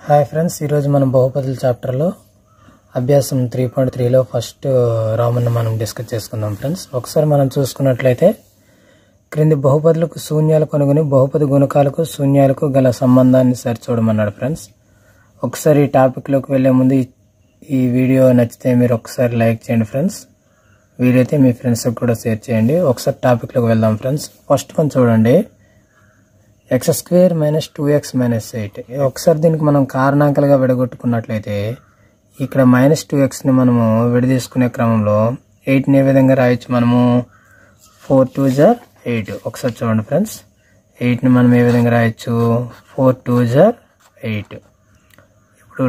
Hi friends, ఈరోజు మనం బహుపదుల చాప్టర్లో అభ్యాసం 3.3లో ఫస్ట్ రామన్ మనం డిస్కస్ చేసుకుందాం ఫ్రెండ్స్. ఒకసారి మనం చూసుకున్నట్లయితే క్రింది బహుపదులకు శూన్యాలు కనుగొని బహుపది గుణకాలకు శూన్యాలకు గల సంబంధాన్ని సరిచూడమన్నాడు ఫ్రెండ్స్. ఒకసారి ఈ టాపిక్లోకి వెళ్లే ముందు ఈ వీడియో నచ్చితే మీరు ఒకసారి లైక్ చేయండి ఫ్రెండ్స్. వీలైతే మీ ఫ్రెండ్స్కి కూడా షేర్ చేయండి. ఒకసారి టాపిక్లోకి వెళ్దాం ఫ్రెండ్స్. ఫస్ట్ వన్ చూడండి, x² - 2x - 8. ఒకసారి దీనికి మనం కారణాంకాలుగా విడగొట్టుకున్నట్లయితే ఇక్కడ -2xని మనము విడదీసుకునే క్రమంలో 8ని ఏ విధంగా రాయొచ్చు, మనము 4 2 8. ఒకసారి చూడండి ఫ్రెండ్స్, 8ని మనం ఏ విధంగా రాయొచ్చు, 4 2 8. ఇప్పుడు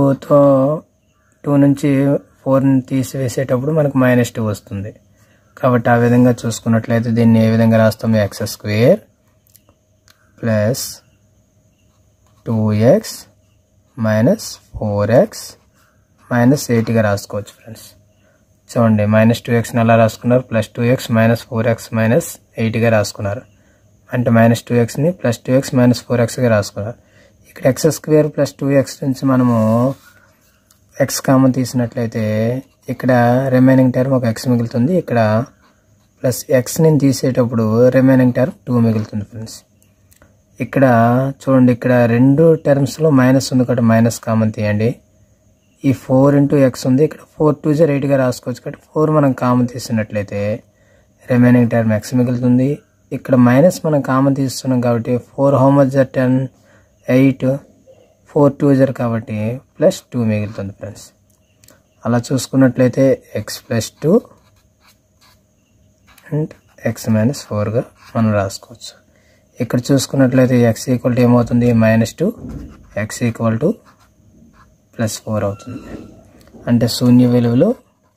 2 నుంచి 4ని తీసివేసేటప్పుడు మనకు -2 వస్తుంది. కాబట్టి ఆ విధంగా చూసుకున్నట్లయితే దీన్ని ఏ విధంగా రాస్తాము, x² + 2x - 4x - 8గా రాసుకోవచ్చు ఫ్రెండ్స్. చూడండి, -2xని అలా రాసుకున్నారు, +2x - 4x - 8గా రాసుకున్నారు. అంటే -2xని +2x - 4xగా రాసుకున్నారు. ఇక్కడ x² + 2x నుంచి మనము x కామన్ తీసినట్లయితే ఇక్కడ రిమైనింగ్ టర్మ్ ఒక x మిగులుతుంది. ఇక్కడ ప్లస్ xని తీసేటప్పుడు రిమైనింగ్ టర్మ్ 2 మిగులుతుంది ఫ్రెండ్స్. ఇక్కడ చూడండి, ఇక్కడ రెండు టర్మ్స్లో మైనస్ ఉంది కాబట్టి మైనస్ కామన్ తీయండి. ఈ 4 × x ఉంది, ఇక్కడ 4 2 8గా రాసుకోవచ్చు. కాబట్టి 4 మనం కామన్ తీసినట్లయితే రిమైనింగ్ టర్మ్ x మిగులుతుంది. ఇక్కడ మైనస్ మనం కామన్ తీస్తున్నాం కాబట్టి 4 హౌ మచ్ 10 8 4 2 కాబట్టి +2 మిగులుతుంది ఫ్రెండ్స్. అలా చూసుకున్నట్లయితే x + 2 అండ్ x - 4గా మనం రాసుకోవచ్చు. ఇక్కడ చూసుకున్నట్లయితే x = ఏమవుతుంది, -2, x = +4 అవుతుంది. అంటే శూన్య విలువలు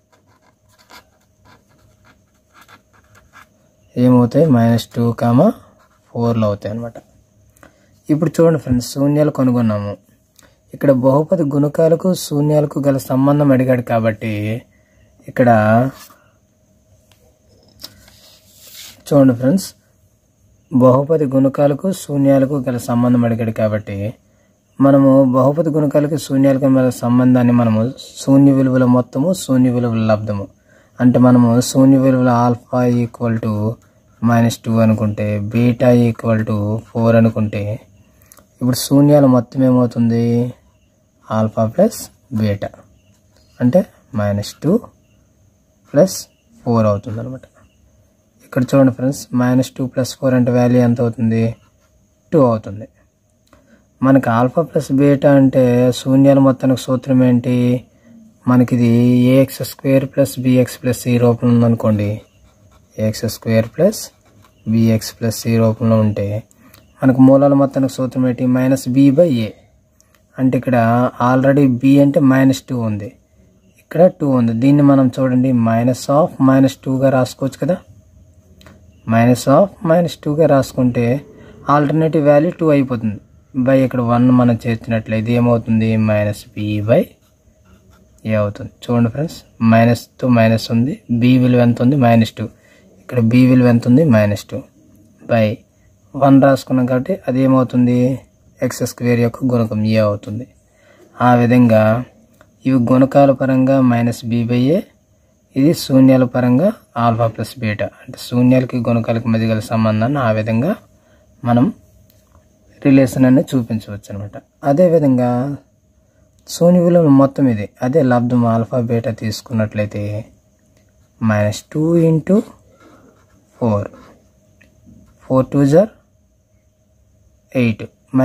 ఏమవుతాయి, -2, 4లు అవుతాయి అన్నమాట. ఇప్పుడు చూడండి ఫ్రెండ్స్, శూన్యాలు కనుగొన్నాము. ఇక్కడ బహుపది గుణకాలకు శూన్యాలకు గల సంబంధం అడిగాడు కాబట్టి ఇక్కడ చూడండి ఫ్రెండ్స్, బహుపది గుణకాలకు శూన్యాలకు గల సంబంధం అడిగాడు కాబట్టి మనము బహుపది గుణకాలకు శూన్యాలకు గల సంబంధాన్ని మనము శూన్య విలువల మొత్తము శూన్య విలువల లబ్ధము అంటే మనము శూన్య విలువల ఆల్ఫా -2 అనుకుంటే బీటా = 4 అనుకుంటే ఇప్పుడు శూన్యాల మొత్తం ఏమవుతుంది, ఆల్ఫా + బీటా అంటే -2 + 4 అవుతుంది అనమాట. ఇక్కడ చూడండి ఫ్రెండ్స్, -2 + 4 అంటే వాల్యూ ఎంత అవుతుంది, 2 అవుతుంది. మనకి ఆల్ఫా + బీటా అంటే శూన్యాల మొత్తానికి సూత్రం ఏంటి, మనకి ఇది ax² + bx + c రూపంలో ఉందనుకోండి. ax² + bx + c రూపంలో ఉంటే మనకు మూలాల మొత్తానికి సూత్రం ఏంటి, -b/a. అంటే ఇక్కడ ఆల్రెడీ b అంటే -2 ఉంది, ఇక్కడ 2 ఉంది. దీన్ని మనం చూడండి -2గా రాసుకోవచ్చు కదా. -2గా రాసుకుంటే ఆల్టర్నేటివ్ వాల్యూ 2 అయిపోతుంది. బై ఇక్కడ 1 మనం చేర్చినట్లయితే ఏమవుతుంది, -b/a అవుతుంది. చూడండి ఫ్రెండ్స్, మైనస్తో మైనస్ ఉంది, b విలువ ఎంత ఉంది, -2. ఇక్కడ b విలువ ఎంత ఉంది, -2 బై 1 రాసుకున్నాం కాబట్టి అది ఏమవుతుంది, x² యొక్క గుణకం a అవుతుంది. ఆ విధంగా ఇవి గుణకాల పరంగా -b/a, ఇది శూన్యాల పరంగా ఆల్ఫా + బీటా అంటే శూన్యాలకి గుణకాలకి మధ్య గల సంబంధాన్ని ఆ విధంగా మనం రిలేషన్ అనేది చూపించవచ్చు అనమాట. అదేవిధంగా శూన్య విలువ మొత్తం ఇది, అదే లబ్ధం ఆల్ఫా బీటా తీసుకున్నట్లయితే -2 × 4 4 2 8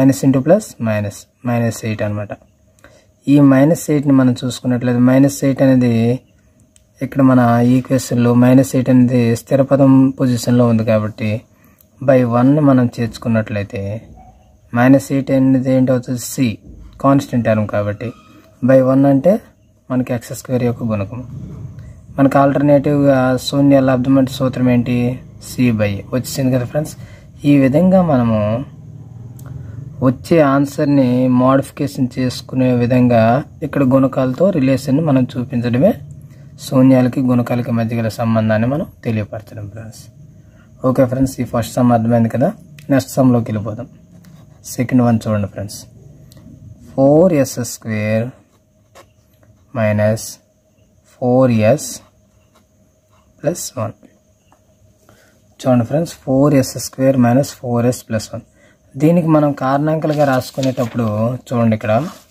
-+- అనమాట. ఈ -8ని మనం చూసుకున్నట్లయితే -8 అనేది ఇక్కడ మన ఈక్వేషన్లో -8 అనేది స్థిర పదం పొజిషన్లో ఉంది కాబట్టి బై 1ని మనం చేర్చుకున్నట్లయితే -8 అనేది ఏంటవుతుంది, c కాన్స్టెంట్ టర్మ్ కాబట్టి బై 1 అంటే మనకి x² యొక్క గుణకం. మనకు ఆల్టర్నేటివ్గా శూన్య లబ్ధం అంటే సూత్రం ఏంటి, c/a వచ్చింది కదా ఫ్రెండ్స్. ఈ విధంగా మనము వచ్చే ఆన్సర్ని మోడిఫికేషన్ చేసుకునే విధంగా ఇక్కడ గుణకాలతో రిలేషన్ని మనం చూపించడమే శూన్యాలకి గుణకాలకి మధ్య గల సంబంధాన్ని మనం తెలియపరచడం ఫ్రెండ్స్. ఓకే ఫ్రెండ్స్, ఈ ఫస్ట్ సమ్ అర్థమైంది కదా. నెక్స్ట్ సమ్లోకి వెళ్ళిపోదాం. సెకండ్ వన్ చూడండి friends, 4s square minus 4s plus 1. చూడండి friends, 4s square minus 4s plus 1. దీనికి మనం కారణాంకాలుగా రాసుకునేటప్పుడు చూడండి, ఇక్కడ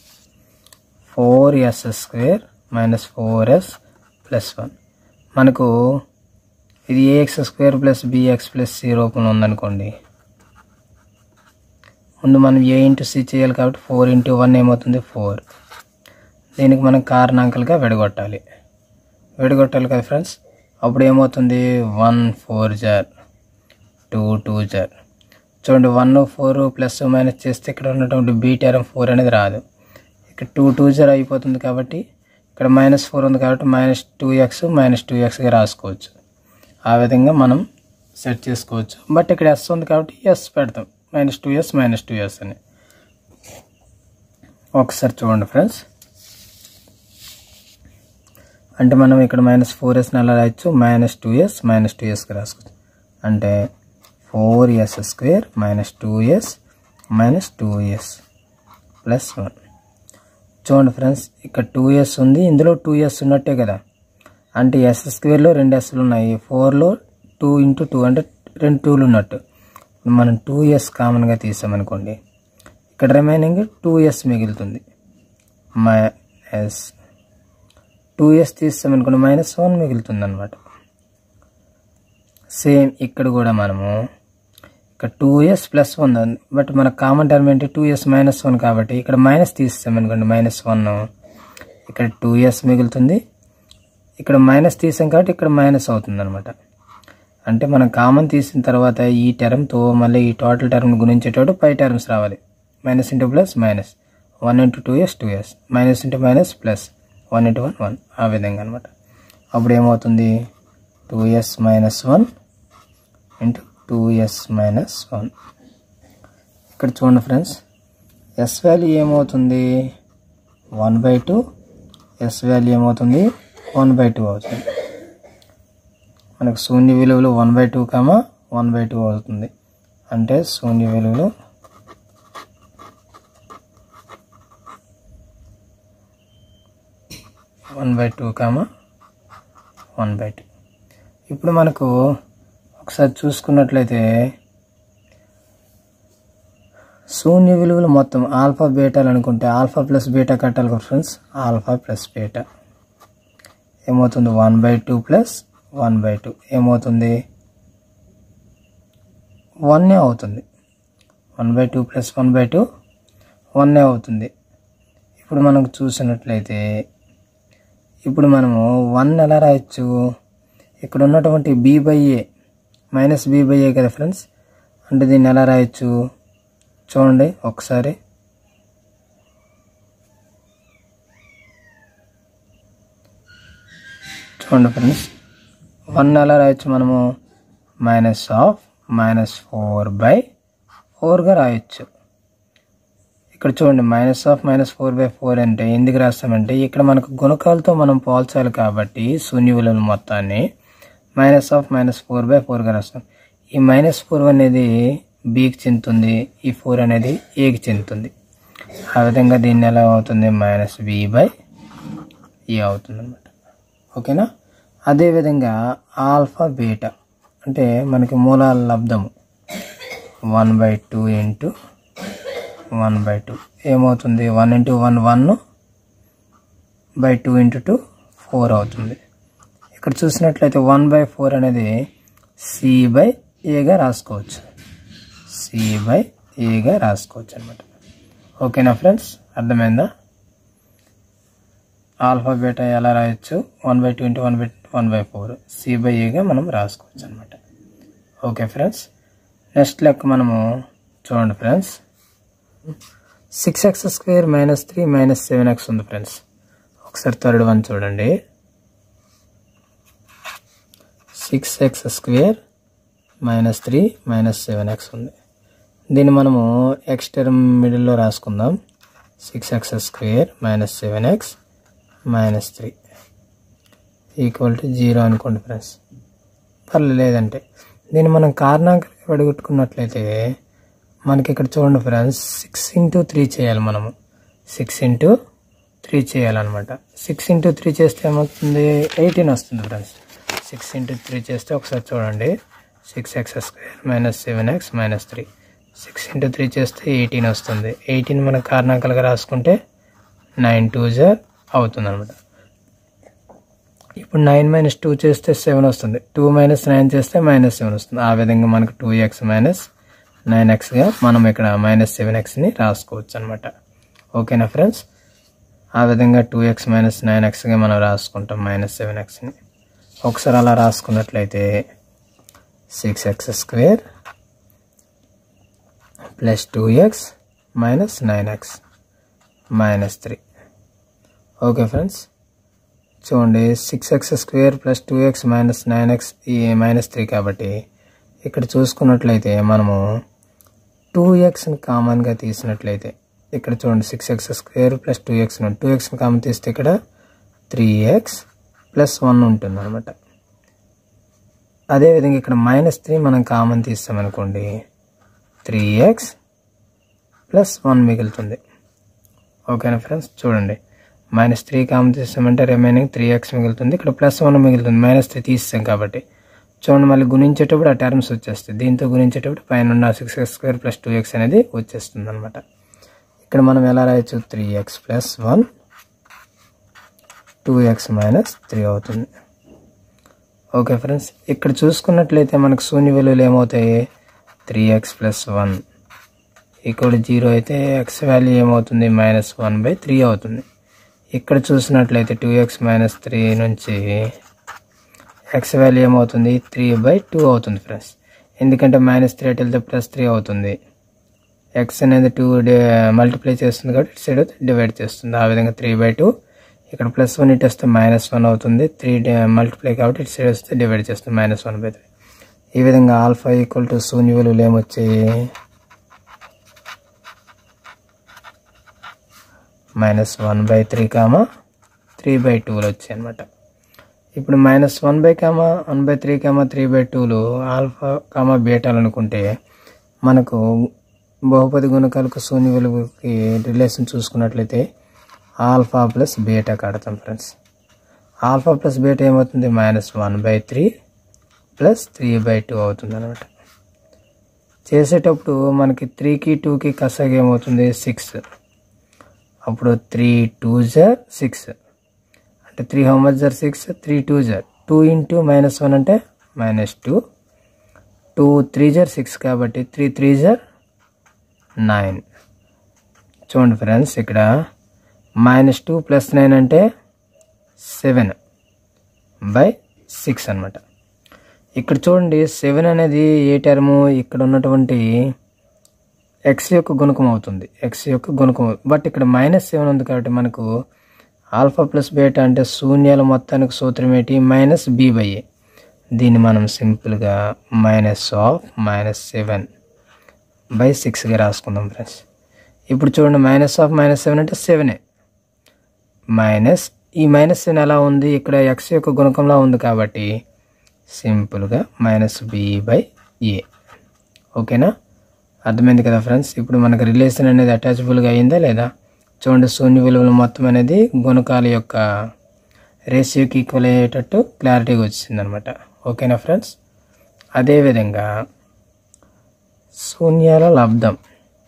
4s square minus 4s plus 1. మనకు ఇది ax square plus bx plus c రూపంలో ఉందనుకోండి. ముందు మనం a ఇంటూ c చేయాలి కాబట్టి 4 ఇంటూ 1 ఏమవుతుంది 4. దీనికి మనం కారణాంకాలుగా విడగొట్టాలి కదా ఫ్రెండ్స్. అప్పుడు ఏమవుతుంది 1 4 జార్ 2 2 జార్. చూడండి 1 4 ప్లస్ మైనస్ చేస్తే ఇక్కడ ఉన్నటువంటి బీ టర్మ్ 4 అనేది రాదు. ఇక్కడ 2 2 జార్ అయిపోతుంది కాబట్టి ఇక్కడ -4 ఉంది కాబట్టి -2x రాసుకోవచ్చు. ఆ విధంగా మనం సెట్ చేసుకోవచ్చు. బట్ ఇక్కడ s ఉంది కాబట్టి s పెడతాం, -2s అని. ఒకసారి చూడండి ఫ్రెండ్స్, అంటే మనం ఇక్కడ -4s అలా రాయొచ్చు, -2s రాసుకోవచ్చు. అంటే 4s స్క్వేర్ -2s ప్లస్ 1. చూడండి ఫ్రెండ్స్, ఇక్కడ 2s ఉంది, ఇందులో 2s ఉన్నట్టే కదా. అంటే s స్క్వేర్లో 2 sలు ఉన్నాయి, 4లో 2 ఇంటూ 2 అంటే 2 2లు ఉన్నట్టు. మనం 2s కామన్గా తీసామనుకోండి, ఇక్కడ రిమైనింగ్ 2s మిగులుతుంది. -2s తీసామనుకోండి -1 మిగులుతుంది అనమాట. సేమ్ ఇక్కడ కూడా మనము ఇక్కడ 2s ప్లస్ 1, బట్ మన కామన్ టర్మ్ ఏంటి 2s -1 కాబట్టి ఇక్కడ మైనస్ తీసామనుకోండి -1, ఇక్కడ 2s మిగులుతుంది. ఇక్కడ మైనస్ తీసాం కాబట్టి ఇక్కడ మైనస్ అవుతుంది అనమాట. అంటే మనం కామన్ తీసిన తర్వాత ఈ టర్మ్తో మళ్ళీ ఈ టోటల్ టర్మ్ గుణించేటప్పుడు పై టర్మ్స్ రావాలి. Minus into plus minus, 1 into 2s, minus into minus plus, 1 into 1 ఆ విధంగా అనమాట. అప్పుడు ఏమవుతుంది 2s -1 ఇంటూ 2s -1. ఇక్కడ చూడండి ఫ్రెండ్స్, s వాల్యూ ఏమవుతుంది 1/2, s వాల్యూ ఏమవుతుంది 1/2 అవుతుంది. మనకు శూన్య విలువలు 1/2, 1/2 అవుతుంది. అంటే శూన్య విలువలు 1/2, 1/2. ఇప్పుడు మనకు ఒకసారి చూసుకున్నట్లయితే శూన్య విలువలు మొత్తం ఆల్ఫా బీటాలు అనుకుంటే ఆల్ఫా ప్లస్ బీటా కట్టాలి కదా ఫ్రెండ్స్. ఆల్ఫా ప్లస్ బీటా ఏమవుతుంది 1/2 ప్లస్ 1/2 ఏమవుతుంది 1 అవుతుంది. 1/2 ప్లస్ 1/2 1 అవుతుంది. ఇప్పుడు మనకు చూసినట్లయితే ఇప్పుడు మనము 1 ఎలా రాయొచ్చు, ఇక్కడ ఉన్నటువంటి b/a -b/a కదా ఫ్రెండ్స్. అంటే దీన్ని ఎలా రాయొచ్చు చూడండి ఒకసారి. చూడండి ఫ్రెండ్స్, 1 ఎలా రాయొచ్చు మనము -4/4గా రాయొచ్చు. ఇక్కడ చూడండి -4/4 అంటే ఎందుకు రాస్తామంటే ఇక్కడ మనకు గుణకాలతో మనం పోల్చాలి కాబట్టి శూన్య విలువల మొత్తాన్ని -4/4గా రాస్తాం. ఈ -4 అనేది bకి చెందుతుంది, ఈ 4 అనేది aకి చెందుతుంది. ఆ విధంగా దీన్ని ఎలా అవుతుంది -b/a అవుతుంది అన్నమాట. ఓకేనా. అదేవిధంగా ఆల్ఫా బీటా అంటే మనకి మూలాల లబ్ధము 1/2 ఇంటూ 1/2 ఏమవుతుంది 1 ఇంటూ 1 1/2 ఇంటూ 2 4 అవుతుంది. ఇక్కడ చూసినట్లయితే 1/4 అనేది c/aగా రాసుకోవచ్చు, c/aగా రాసుకోవచ్చు అనమాట. ఓకేనా ఫ్రెండ్స్, అర్థమైందా. ఆల్ఫా బీటా ఎలా రాయొచ్చు 1/2 ఇంటూ 1/4 c/aగా మనం రాసుకోవచ్చు అనమాట. ఓకే ఫ్రెండ్స్, నెక్స్ట్ లెక్క మనము చూడండి ఫ్రెండ్స్, 6x స్క్వేర్ -3 -7x ఉంది ఫ్రెండ్స్. ఒకసారి థర్డ్ వన్ చూడండి. 6x స్క్వేర్ -3 -7x ఉంది. దీన్ని మనము x టర్మ్ మిడిల్లో రాసుకుందాం. 6x square -7x -3 equal to 0 అనుకోండి ఫ్రెండ్స్. పర్లేదంటే దీన్ని మనం కారణాంకాలుగా విడగొట్టుకున్నట్లయితే మనకి ఇక్కడ చూడండి ఫ్రెండ్స్ 6 ఇంటూ 3 చేయాలి మనము. 6 ఇంటూ 3 చేయాలన్నమాట. 6 ఇంటూ 3 చేస్తే ఏమవుతుంది 18 వస్తుంది ఫ్రెండ్స్. 6 ఇంటూ 3 చేస్తే ఒకసారి చూడండి 6x² minus 7x minus 3. 6 into 3 చేస్తే 18 వస్తుంది. 18 మనం కారణాంకాలుగా రాసుకుంటే 9 2 అవుతుంది అనమాట. ఇప్పుడు 9 మైనస్ 2 చేస్తే 7 వస్తుంది. 2 మైనస్ 9 చేస్తే మైనస్ 7 వస్తుంది. ఆ విధంగా మనకు 2x మైనస్ 9xగా మనం ఇక్కడ మైనస్ 7xని రాసుకోవచ్చు అనమాట. ఓకేనా ఫ్రెండ్స్? ఆ విధంగా 2x మైనస్ 9xగా మనం రాసుకుంటాం మైనస్ 7xని. ఒకసారి అలా రాసుకున్నట్లయితే 6x² plus 2x minus 9x minus 3. Okay friends, చూడండి 6x² plus 2x minus 9x ఈ మైనస్ 3 కాబట్టి ఇక్కడ చూసుకున్నట్లయితే మనము 2xని కామన్గా తీసినట్లయితే ఇక్కడ చూడండి 6x² ప్లస్ 2xని కామన్ తీస్తే ఇక్కడ 3x ప్లస్ 1 ఉంటుంది అనమాట. అదేవిధంగా ఇక్కడ మైనస్ 3 మనం కామన్ తీస్తామనుకోండి 3x ప్లస్ 1 మిగులుతుంది. ఓకేనా ఫ్రెండ్స్? చూడండి మైనస్ 3 కామన్ తీస్తామంటే రిమైనింగ్ 3x మిగులుతుంది. ఇక్కడ ప్లస్ 1 మిగులుతుంది. మైనస్ 3 తీస్తాం కాబట్టి చూడండి మళ్ళీ గుణించేటప్పుడు ఆ టర్మ్స్ వచ్చేస్తాయి. దీంతో గుణించేటప్పుడు పైన ఉన్న 6x² ప్లస్ 2x అనేది వచ్చేస్తుంది అనమాట. ఇక్కడ మనం ఎలా రాయొచ్చు 3x ప్లస్ 1 2x మైనస్ 3 అవుతుంది. ఓకే ఫ్రెండ్స్, ఇక్కడ చూసుకున్నట్లయితే మనకు శూన్య విలువలు ఏమవుతాయి 3x ప్లస్ 1 ఈక్వల్ 0 అయితే x వాల్యూ ఏమవుతుంది మైనస్ 1/3 అవుతుంది. ఇక్కడ చూసినట్లయితే 2x మైనస్ 3 నుంచి x వాల్యూ ఏమవుతుంది 3/2 అవుతుంది ఫ్రెండ్స్. ఎందుకంటే మైనస్ 3 అటు వెళ్తే ప్లస్ 3 అవుతుంది. x అనేది 2 మల్టిప్లై చేస్తుంది కాబట్టి ఇటు సైడ్ డివైడ్ చేస్తుంది. ఆ విధంగా 3/2. ఇక్కడ ప్లస్ 1 ఇటు వస్తే మైనస్ 1 అవుతుంది. 3 మల్టిప్లై కాబట్టి ఇటు సైడ్ వస్తే డివైడ్ చేస్తుంది మైనస్ 1/3. ఈ విధంగా ఆల్ఫా ఈక్వల్ టు శూన్య విలువలు ఏమొచ్చాయి మైనస్ 1/3 3/2 వచ్చాయి అనమాట. ఇప్పుడు మైనస్ 1/3 3/2 ఆల్ఫా బీటాలు అనుకుంటే మనకు బహుపది గుణకాలకు శూన్య విలువకి రిలేషన్ చూసుకున్నట్లయితే ఆల్ఫా ప్లస్ బీటా కడతాం ఫ్రెండ్స్. ఆల్ఫా ప్లస్ బీటా ఏమవుతుంది మైనస్ 1/3 ప్లస్ 3/2 అవుతుంది అనమాట. చేసేటప్పుడు మనకి 3కి 2కి కసాగా ఏమవుతుంది 6. అప్పుడు 3 2 6 అంటే 3 how much 6 3 2 2 ఇంటూ మైనస్ 1 అంటే మైనస్ 2 2 3 6 కాబట్టి 3 3 9. చూడండి ఫ్రెండ్స్, ఇక్కడ మైనస్ 2 ప్లస్ 9 అంటే 7/6 అనమాట. ఇక్కడ చూడండి 7 అనేది ఏ టర్ము ఇక్కడ ఉన్నటువంటి x యొక్క గుణకం అవుతుంది. బట్ ఇక్కడ మైనస్ 7 ఉంది కాబట్టి మనకు ఆల్ఫా ప్లస్ బీటా అంటే శూన్యాల మొత్తానికి సూత్రం ఏంటి మైనస్ b/a. దీన్ని మనం సింపుల్గా -7/6గా రాసుకుందాం ఫ్రెండ్స్. ఇప్పుడు చూడండి -7 అంటే 7 మైనస్ ఈ -7 ఎలా ఉంది ఇక్కడ x యొక్క గుణకంలా ఉంది కాబట్టి సింపుల్గా -b/a. ఓకేనా? అర్థమైంది కదా ఫ్రెండ్స్? ఇప్పుడు మనకు రిలేషన్ అనేది అటాచబుల్గా అయిందా లేదా? చూడండి శూన్య విలువలు మొత్తం అనేది గుణకాల యొక్క రేషియోకి ఈక్వల్ అయ్యేటట్టు క్లారిటీగా వచ్చింది అనమాట. ఓకేనా ఫ్రెండ్స్? అదేవిధంగా శూన్యాల లబ్ధం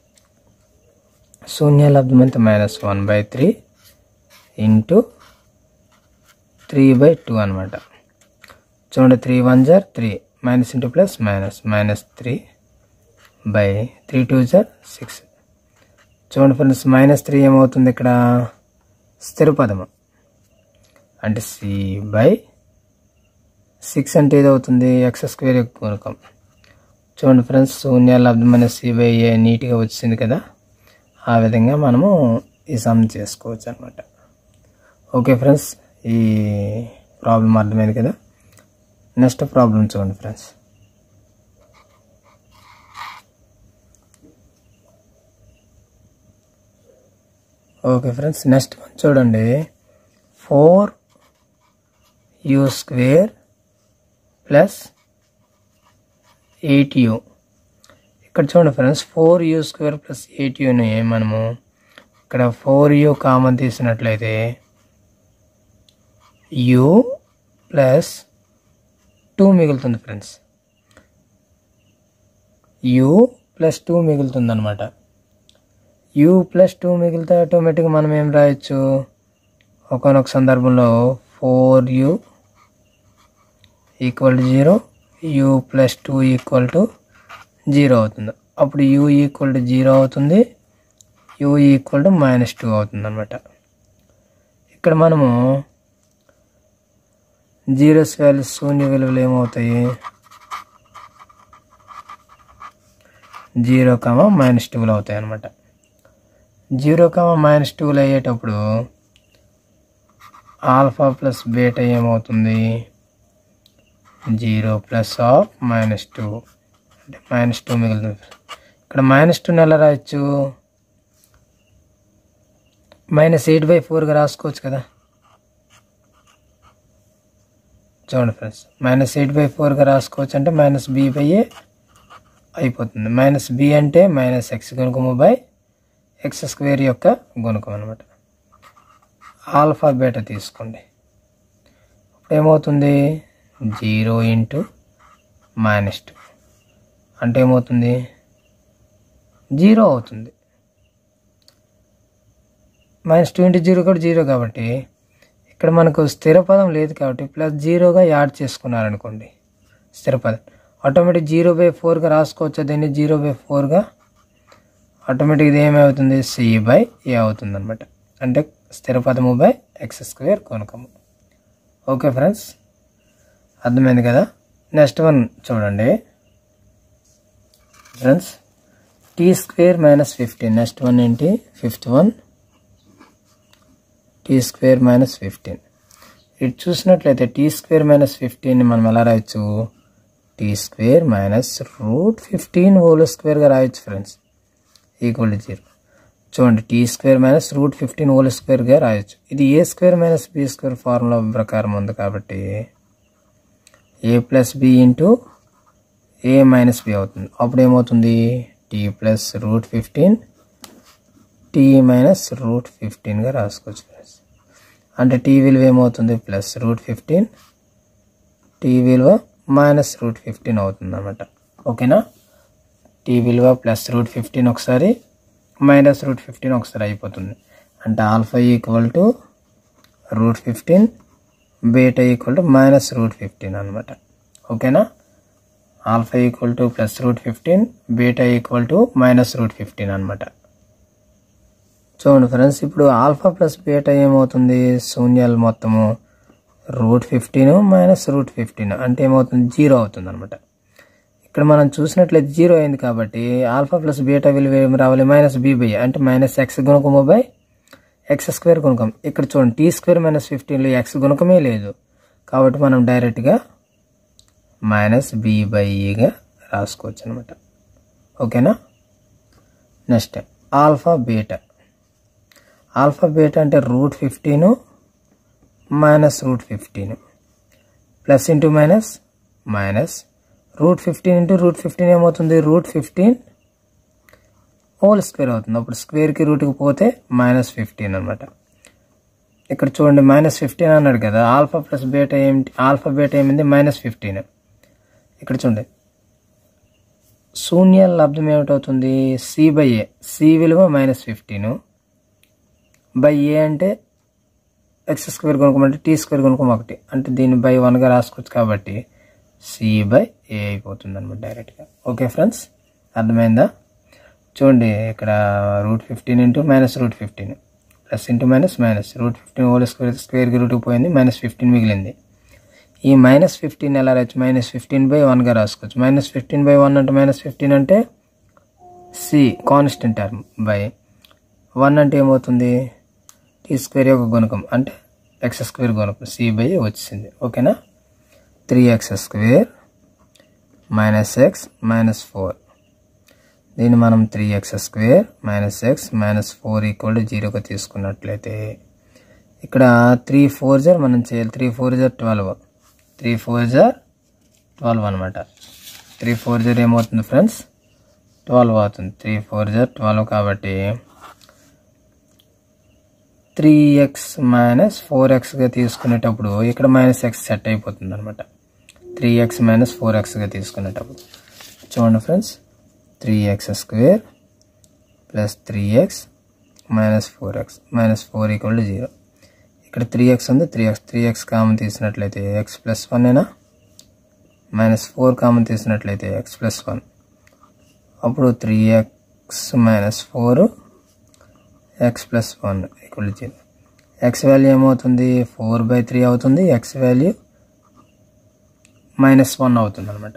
అంటే -1/3 ఇంటూ 3/2 అనమాట. చూడండి 3 1 3 మైనస్ ఇంటూ ప్లస్ -3/3 2 6. చూడండి ఫ్రెండ్స్ -3 ఏమవుతుంది ఇక్కడ స్థిర పదము అంటే c/6 అంటే ఏదవుతుంది x² యొక్క గుణకం. చూడండి ఫ్రెండ్స్ శూన్యాల లబ్ధం అనే c/a నీట్గా వచ్చింది కదా. ఆ విధంగా మనము ఈ సమ్ చేసుకోవచ్చు అనమాట. ఓకే ఫ్రెండ్స్, ఈ ప్రాబ్లం అర్థమైంది కదా. నెక్స్ట్ ప్రాబ్లం చూడండి ఫ్రెండ్స్. ఓకే ఫ్రెండ్స్, నెక్స్ట్ చూడండి 4u² ప్లస్ 8u. ఇక్కడ చూడండి ఫ్రెండ్స్ 4u² ప్లస్ 8uని మనము ఇక్కడ 4u కామన్ తీసినట్లయితే u ప్లస్ 2 మిగులుతుంది ఫ్రెండ్స్. u ప్లస్ 2 మిగులుతుంది అనమాట. u ప్లస్ 2 మిగిలితే ఆటోమేటిక్గా మనం ఏం రాయొచ్చు, ఒకనొక సందర్భంలో 4u equal to 0, u plus 2 equal to 0 అవుతుంది. అప్పుడు u ఈక్వల్ టు 0 అవుతుంది, u ఈక్వల్ టు -2 అవుతుంది అనమాట. ఇక్కడ మనము జీరోస్ వాల్యూస్ శూన్య విలువలు ఏమవుతాయి, 0, -2 అవుతాయి అనమాట. 0, -2 అయ్యేటప్పుడు ఆల్ఫా ప్లస్ బీటా ఏమవుతుంది, 0 ప్లస్ ఆఫ్ -2 అంటే -2 మిగులుతుంది. ఇక్కడ -2 ఎలా రాయొచ్చు, -8/4గా రాసుకోవచ్చు కదా. చూడండి ఫ్రెండ్స్, -8/4గా రాసుకోవచ్చు అంటే -b/a అయిపోతుంది. -b అంటే -x గుణకము బై x² యొక్క గుణకం అనమాట. ఆల్ఫా బీటా తీసుకోండి, ఇప్పుడు ఏమవుతుంది 0 × -2 అంటే ఏమవుతుంది 0 అవుతుంది. -2 × 0 కూడా 0 కాబట్టి ఇక్కడ మనకు స్థిర పదం లేదు కాబట్టి +0గా యాడ్ చేసుకున్నారనుకోండి స్థిర పదం, ఆటోమేటిక్ 0/4గా రాసుకోవచ్చు. దీన్ని 0/4గా ఆటోమేటిక్ ఇది ఏమవుతుంది c/a అవుతుంది అనమాట. అంటే స్థిర పదము బై x² గుణకము. ఓకే ఫ్రెండ్స్, అర్థమైంది కదా. నెక్స్ట్ వన్ చూడండి ఫ్రెండ్స్, t² - 15. నెక్స్ట్ వన్ ఏంటి, 5th వన్, t² - 15. ఇటు చూసినట్లయితే t² - 15ని మనం ఎలా రాయొచ్చు, t² - √15 2గా రాయొచ్చు ఫ్రెండ్స్, ఈక్వల్ టు 0. చూడండి, t² - √15 2గా రాయొచ్చు. ఇది a² - b² ఫార్ములా ప్రకారం ఉంది కాబట్టి a + b × a - b అవుతుంది. అప్పుడు ఏమవుతుంది t + √15 t - √15గా రాసుకోవచ్చు ఫ్రెండ్స్. అంటే t విలువ ఏమవుతుంది +√15, t విలువ -√15 అవుతుంది అన్నమాట. ఓకేనా, t విలువ +√15 ఒకసారి, -√15 ఒకసారి అయిపోతుంది. అంటే alpha equal to √15, beta equal to -√15 అనమాట. ఓకేనా, alpha equal to +√15, beta equal to -√15 అనమాట. చూడండి ఫ్రెండ్స్, ఇప్పుడు ఆల్ఫా ప్లస్ బీటా ఏమవుతుంది, శూన్యాలు మొత్తము √15 -√15 అంటే ఏమవుతుంది 0 అవుతుంది అనమాట. ఇక్కడ మనం చూసినట్లయితే 0 అయింది కాబట్టి ఆల్ఫా ప్లస్ బీటా విలువ ఏమి రావాలి, -b/a అంటే -x గుణకము బై x² గుణకం. ఇక్కడ చూడండి t² - 15లో x గుణకమే లేదు కాబట్టి మనం డైరెక్ట్గా -b/aగా రాసుకోవచ్చు అనమాట. ఓకేనా. Next alpha beta. Alpha beta అంటే √15 -√15 ప్లస్ ఇంటూ మైనస్ √15 × √15 ఏమవుతుంది, √15 హోల్ స్క్వేర్ అవుతుంది. అప్పుడు స్క్వేర్కి రూట్కి పోతే -15 అనమాట. ఇక్కడ చూడండి -15 అన్నాడు కదా, ఆల్ఫా ప్లస్ బీటా ఏమిటి, ఆల్ఫా బీటా ఏమింది -15. ఇక్కడ చూడండి శూన్యాల లబ్ధం ఏమిటవుతుంది, c/a, c విలువ -15 బై a అంటే x² గుణకం అంటే t² గుణకం 1 అంటే దీన్ని బై 1గా రాసుకోవచ్చు కాబట్టి c/a అయిపోతుంది అనమాట డైరెక్ట్గా. ఓకే ఫ్రెండ్స్, అర్థమైందా. చూడండి ఇక్కడ √15 × -√15 ప్లస్ ఇంటూ మైనస్ √15 హోల్ స్క్వేర్కి రూట్కి పోయింది, -15 మిగిలింది. ఈ -15 ఎలా రాయొచ్చు, -15/1గా రాసుకోవచ్చు. -15/1 అంటే -15 అంటే c కాన్స్టెంట్ టర్మ్ బై 1 అంటే ఏమవుతుంది t² యొక్క గుణకం అంటే x² గుణకం, c/a వచ్చింది. ఓకేనా. 3x² - x - 4 దీన్ని మనం 3x² - x - 4 = 0గా తీసుకున్నట్లయితే ఇక్కడ 3 4 మనం చేయాలి. 3 4 12, 3 4 12 అనమాట. 3 4 ఏమవుతుంది ఫ్రెండ్స్ 12 అవుతుంది. 3 4 12 కాబట్టి 3x మైనస్ 4xగా తీసుకునేటప్పుడు ఇక్కడ మైనస్ x సెట్ అయిపోతుంది అనమాట. 3x మైనస్ 4xగా తీసుకునేటప్పుడు చూడండి friends, 3x² plus 3x minus 4x minus 4 equal to 0. ఇక్కడ 3x ఉంది, 3x కామన్ తీసినట్లయితే x ప్లస్ 1 ఏనా, మైనస్ 4 కామన్ తీసినట్లయితే x ప్లస్ 1. అప్పుడు 3x minus 4 x plus 1 equal to 0. x value ఏమవుతుంది, 4/3 అవుతుంది. x వాల్యూ మైనస్ 1 అవుతుంది అనమాట.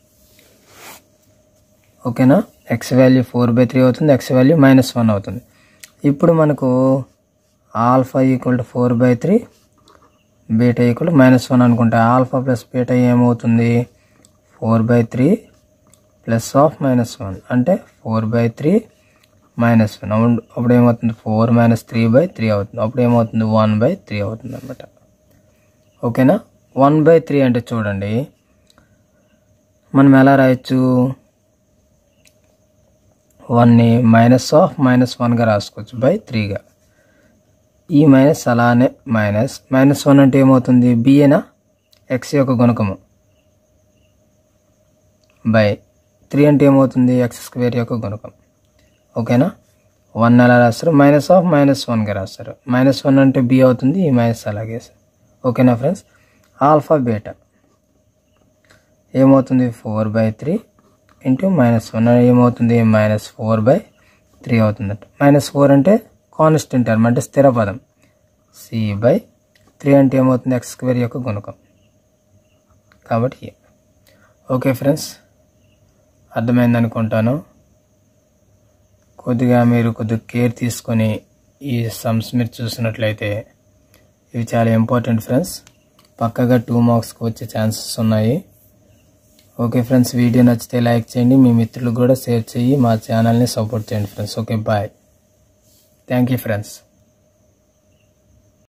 ఓకేనా, x వాల్యూ 4/3 అవుతుంది, x వాల్యూ మైనస్ 1 అవుతుంది. ఇప్పుడు మనకు alpha equal to 4/3, beta equal to minus 1 అనుకుంటే ఆల్ఫా ప్లస్ బీటా ఏమవుతుంది, 4/3 ప్లస్ ఆఫ్ మైనస్ 1 అంటే 4/3 మైనస్ 1. అప్పుడు ఏమవుతుంది, 4 మైనస్ 3/3 అవుతుంది. అప్పుడు ఏమవుతుంది, 1/3 అవుతుంది అనమాట. ఓకేనా, 1/3 అంటే చూడండి మనం ఎలా రాయొచ్చు, 1ని మైనస్ ఆఫ్ మైనస్ 1గా రాసుకోవచ్చు బై 3గా. ఈ మైనస్ అలానే మైనస్ 1 అంటే ఏమవుతుంది, బిఏనా ఎక్స్ యొక్క గుణకము బై 3 అంటే ఏమవుతుంది, x² యొక్క గుణకం. ఓకేనా, 1 ఎలా రాస్తారు, మైనస్ ఆఫ్ మైనస్ 1గా రాస్తారు. మైనస్ 1 అంటే బి అవుతుంది, ఈ మైనస్ అలాగే. ఓకేనా ఫ్రెండ్స్, ఆల్ఫా బీటా ఏమవుతుంది, 4/3 ఇంటూ మైనస్ 1 ఏమవుతుంది, మైనస్ 4/3 అవుతుందట. -4 అంటే కాన్స్టెంట్ టర్మ్ అంటే స్థిర పదం. c/3 అంటే ఏమవుతుంది, x² యొక్క గుణకం కాబట్టి. ఓకే ఫ్రెండ్స్, అర్థమైంది అనుకుంటాను. మీరు కొద్దిగా కేర్ తీసుకొని ఈ సమ్స్ మీరు చూసినట్లయితే ఇవి చాలా ఇంపార్టెంట్ ఫ్రెండ్స్. పక్కగా 2 మార్క్స్కి వచ్చే ఛాన్సెస్ ఉన్నాయి. ఓకే ఫ్రెండ్స్, వీడియో నచ్చితే లైక్ చేయండి, మీ మిత్రులకు కూడా షేర్ చేయి, మా ఛానల్ని సపోర్ట్ చేయండి friends. Okay, bye. Thank you friends.